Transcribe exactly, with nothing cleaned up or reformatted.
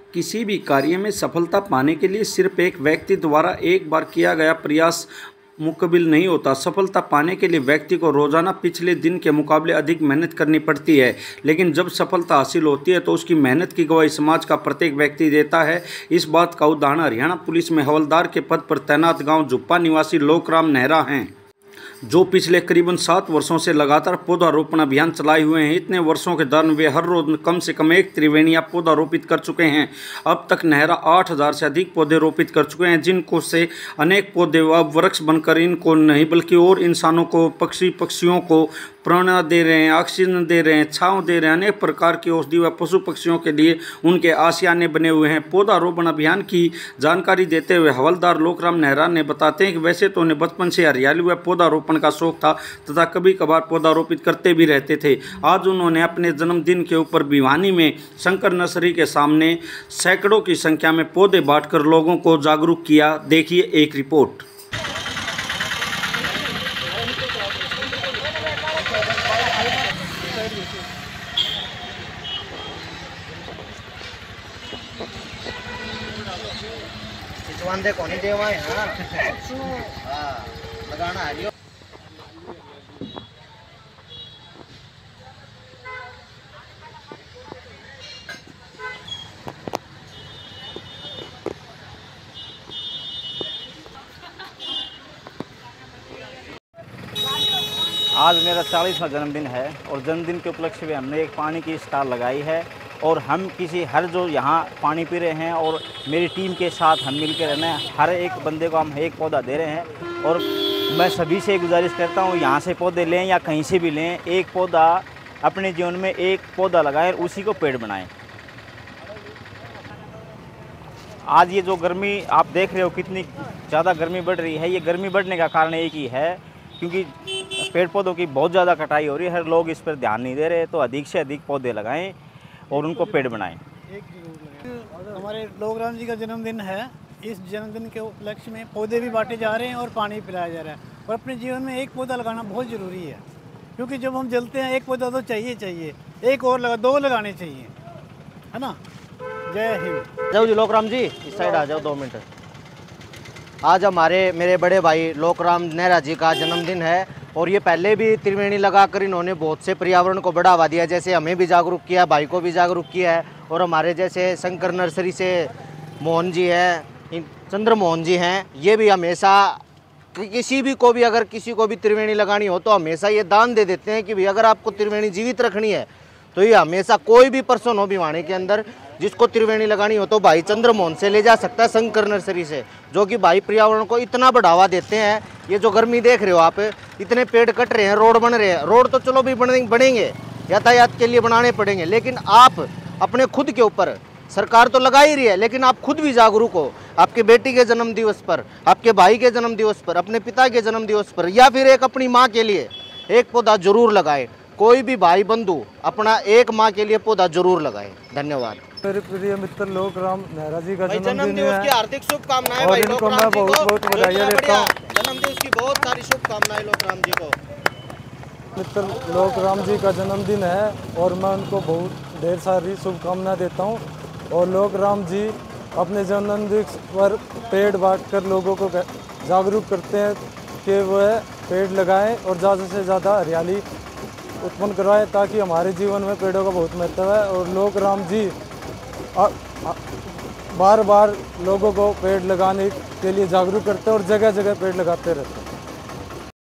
किसी भी कार्य में सफलता पाने के लिए सिर्फ एक व्यक्ति द्वारा एक बार किया गया प्रयास मुकबिल नहीं होता। सफलता पाने के लिए व्यक्ति को रोजाना पिछले दिन के मुकाबले अधिक मेहनत करनी पड़ती है, लेकिन जब सफलता हासिल होती है तो उसकी मेहनत की गवाही समाज का प्रत्येक व्यक्ति देता है। इस बात का उदाहरण हरियाणा पुलिस में हवलदार के पद पर तैनात गांव जुप्पा निवासी लोकराम नेहरा हैं, जो पिछले करीबन सात वर्षों से लगातार पौधारोपण अभियान चलाए हुए हैं। इतने वर्षों के दौरान वे हर रोज कम से कम एक त्रिवेणी या पौधा रोपित कर चुके हैं। अब तक नेहरा आठ हजार से अधिक पौधे रोपित कर चुके हैं, जिनको से अनेक पौधे अब वृक्ष बनकर इनको नहीं बल्कि और इंसानों को, पक्षी पक्षियों को प्रेरणा दे रहे हैं, ऑक्सीजन दे रहे हैं, छांव दे रहे हैं। अनेक प्रकार की औषधि व पशु पक्षियों के लिए उनके आशियाने बने हुए हैं। पौधारोपण अभियान की जानकारी देते हुए हवलदार लोकराम नेहरा ने बताते हैं कि वैसे तो उन्हें बचपन से हरियाली व पौधारोपण का शौक था तथा कभी कभार पौधारोपित करते भी रहते थे। आज उन्होंने अपने जन्मदिन के ऊपर भिवानी में शंकर नर्सरी के सामने सैकड़ों की संख्या में पौधे बांटकर लोगों को जागरूक किया। देखिए एक रिपोर्ट। दे कोनी देवा है हाँ लगाना है। आज मेरा चालीसवां जन्मदिन है और जन्मदिन के उपलक्ष्य में हमने एक पानी की स्टॉल लगाई है और हम किसी हर जो यहाँ पानी पी रहे हैं और मेरी टीम के साथ हम मिलकर रहना है, हर एक बंदे को हम एक पौधा दे रहे हैं। और मैं सभी से गुजारिश करता हूँ, यहाँ से पौधे लें या कहीं से भी लें, एक पौधा अपने जीवन में एक पौधा लगाएं और उसी को पेड़ बनाएं। आज ये जो गर्मी आप देख रहे हो, कितनी ज़्यादा गर्मी बढ़ रही है, ये गर्मी बढ़ने का कारण एक ही है क्योंकि पेड़ पौधों की बहुत ज़्यादा कटाई हो रही है। हर लोग इस पर ध्यान नहीं दे रहे, तो अधिक से अधिक पौधे लगाएं और उनको पेड़ बनाएं। हमारे लोकराम जी का जन्मदिन है, इस जन्मदिन के उपलक्ष्य में पौधे भी बांटे जा रहे हैं और पानी पिलाया जा रहा है। और अपने जीवन में एक पौधा लगाना बहुत ज़रूरी है, क्योंकि जब हम जलते हैं एक पौधा तो चाहिए चाहिए एक और लगा दो लगाने चाहिए, है ना। जय हिंद। जाओ जी लोकराम जी, इस साइड आ जाओ दो मिनट। आज हमारे मेरे बड़े भाई लोकराम नेहरा जी का जन्मदिन है और ये पहले भी त्रिवेणी लगाकर इन्होंने बहुत से पर्यावरण को बढ़ावा दिया, जैसे हमें भी जागरूक किया, भाई को भी जागरूक किया है। और हमारे जैसे शंकर नर्सरी से मोहन जी हैं, चंद्र मोहन जी हैं, ये भी हमेशा किसी भी को भी अगर किसी को भी त्रिवेणी लगानी हो तो हमेशा ये दान दे देते हैं कि भाई अगर आपको त्रिवेणी जीवित रखनी है तो ये हमेशा कोई भी पर्सन हो भिवानी के अंदर जिसको त्रिवेणी लगानी हो तो भाई चंद्र मोहन से ले जा सकता है, शंकर नर्सरी से, जो कि भाई पर्यावरण को इतना बढ़ावा देते हैं। ये जो गर्मी देख रहे हो आप, इतने पेड़ कट रहे हैं, रोड बन रहे हैं, रोड तो चलो भी बनेंगे, यातायात के लिए बनाने पड़ेंगे, लेकिन आप अपने खुद के ऊपर, सरकार तो लगा ही रही है लेकिन आप खुद भी जागरूक हो। आपके बेटी के जन्म दिवस पर, आपके भाई के जन्म दिवस पर, अपने पिता के जन्म दिवस पर या फिर एक अपनी माँ के लिए एक पौधा जरूर लगाए। कोई भी भाई बंधु अपना एक माँ के लिए पौधा जरूर लगाए। धन्यवाद। मेरे प्रिय मित्र लोकराम नेहरा जी का जन्म दिवस की हार्दिक शुभकामनाएं और इनको मैं बहुत बहुत बधाई देता हूँ। जन्म दिवस की बहुत सारी शुभकामनाएं लोकराम जी को। मित्र लोकराम जी का जन्मदिन है और मैं उनको बहुत ढेर सारी शुभकामनाएं देता हूँ। और लोकराम जी अपने जन्मदिन पर पेड़ बांटकर लोगों को जागरूक करते हैं कि वह पेड़ लगाएं और ज़्यादा से ज़्यादा हरियाली उत्पन्न करवाएं, ताकि हमारे जीवन में पेड़ों का बहुत महत्व है। और लोकराम जी आ, आ, बार बार लोगों को पेड़ लगाने के लिए जागरूक करते हैं और जगह जगह पेड़ लगाते रहते हैं।